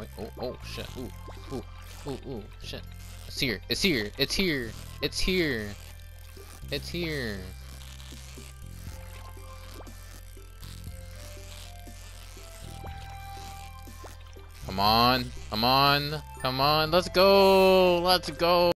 wait. Oh, shit. Ooh, shit. It's here. It's here. It's here. It's here. It's here. Come on. Come on. Come on. Let's go. Let's go.